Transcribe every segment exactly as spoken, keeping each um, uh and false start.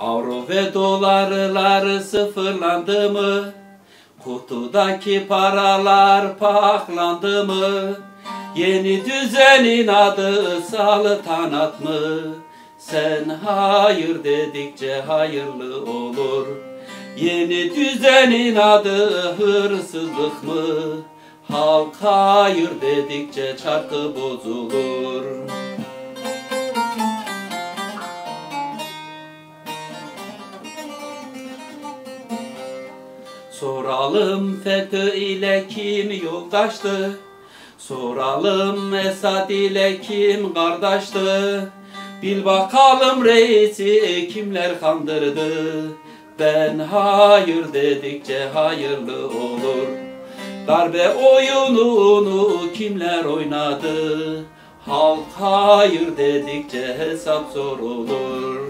Avro ve dolarlar sıfırlandı mı? Kutudaki paralar paklandı mı? Yeni düzenin adı saltanat mı? Sen hayır dedikçe hayırlı olur. Yeni düzenin adı hırsızlık mı? Halk hayır dedikçe çarkı bozulur. Soralım FETÖ ile kim yoldaştı? Soralım Esad ile kim kardeşti? Bil bakalım reisi kimler kandırdı? Ben hayır dedikçe hayırlı olur. Darbe oyununu kimler oynadı? Halk hayır dedikçe hesap zor olur.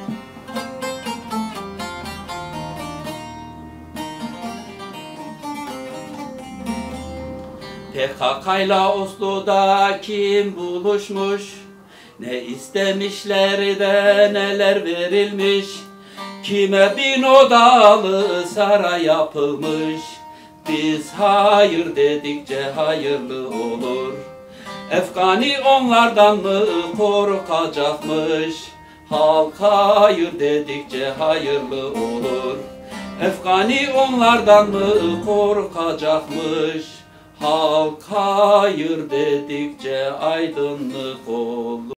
P K K'yla Oslo'da kim buluşmuş? Ne istemişler de neler verilmiş? Kime bin odalı saray yapılmış? Biz hayır dedikçe hayırlı olur. Efgani onlardan mı korkacakmış? Halk hayır dedikçe hayırlı olur. Efgani onlardan mı korkacakmış? Halk hayır dedikçe aydınlık olur.